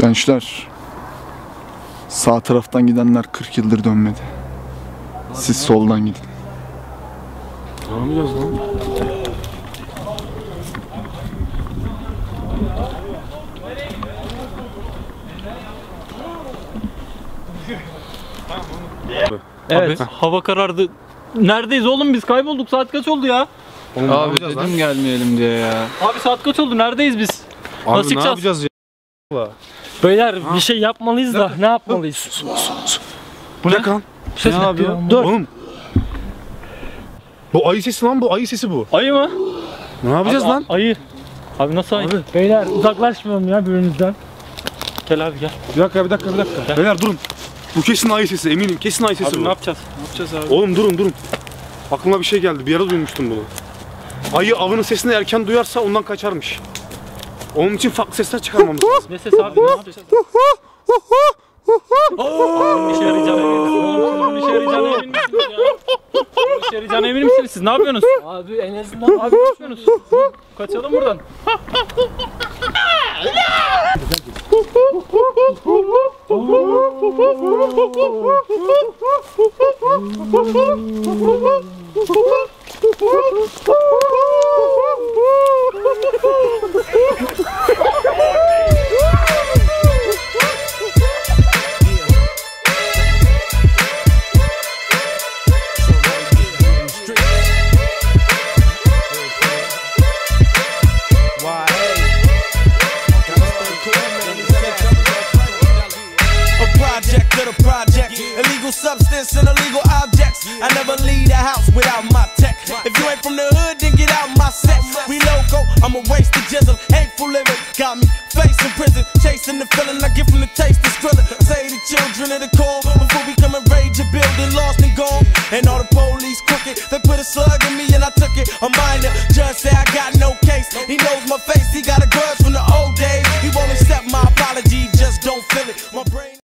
Gençler, sağ taraftan gidenler 40 yıldır dönmedi. Siz soldan gidin. Ne yapacağız lan? Evet, hava karardı. Neredeyiz oğlum, biz kaybolduk. Saat kaç oldu ya? Oğlum, Abi dedim gelmeyelim diye ya. Abi saat kaç oldu? Neredeyiz biz? Abi Nasıl ne çıkacağız? yapacağız ya? Beyler bir şey yapmalıyız da ne yapmalıyız? Bu ne kan? Ses ne yapıyor? Dur. Oğlum. Bu ayı sesi lan, bu ayı sesi bu. Ayı mı? Ne yapacağız lan? Ayı. Abi nasıl ayı? Beyler uzaklaşmayalım ya birbirimizden. Gel abi gel. Bir dakika. Beyler durun. Bu kesin ayı sesi, eminim. Kesin ayı sesi Abi bu. ne yapacağız? Oğlum durun. Aklıma bir şey geldi. Bir ara duymuştum bunu. Ayı avının sesini erken duyarsa ondan kaçarmış. Onun için farklı sesler çıkarmamız lazım. Ne ses abi? Ne yapacağız? Bunun işe yarayacağına emin misiniz? Bunun işe yarayacağına emin misiniz ya? Bunun işe yarayacağına emin misiniz siz? Ne yapıyorsunuz? Abi en azından abi ne yapıyorsunuz? Kaçalım buradan. Illegal substance and illegal objects. I never leave the house without my tech. If you ain't from the hood, then get out my set. We loco, I'm a waste of jizzle. Hateful living got me facing prison, chasing the feeling I get from the taste of Skrilla. Say the children of the corn before we come and raid your building, lost and gone. And all the police crooked, they put a slug in me and I took it. A minor judge said I got no case. He knows my face.